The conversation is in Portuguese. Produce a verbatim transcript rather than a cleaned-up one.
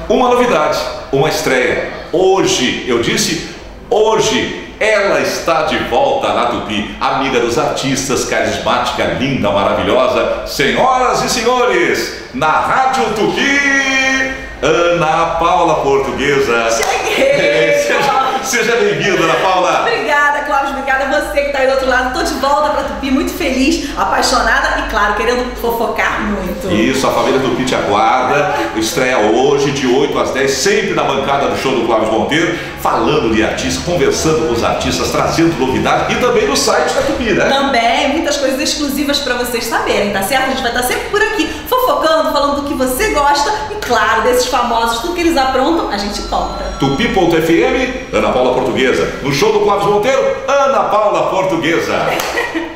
Uma novidade, uma estreia. Hoje, eu disse hoje, ela está de volta na Tupi, amiga dos artistas, carismática, linda, maravilhosa. Senhoras e senhores, na Rádio Tupi, Ana Paula Portuguesa. Cheguei! Seja, seja bem-vinda, Ana Paula. Obrigada, Cláudio, obrigada a você que está aí do outro lado. Estou de volta para Tupi, muito feliz, apaixonada e, claro, querendo fofocar muito. Isso, a família Tupi te aguarda. Estreia hoje, de oito às dez, sempre na bancada do show do Cláudio Monteiro, falando de artistas, conversando com os artistas, trazendo novidades e também no site da Tupi, né? Também, muitas coisas exclusivas para vocês saberem, tá certo? A gente vai estar sempre por aqui, fofocando, falando do que você gosta e, claro, desses famosos, tudo que eles aprontam, a gente conta. Tupi ponto F M, Ana Paula Portuguesa. No show do Cláudio Monteiro, Ana Paula Portuguesa.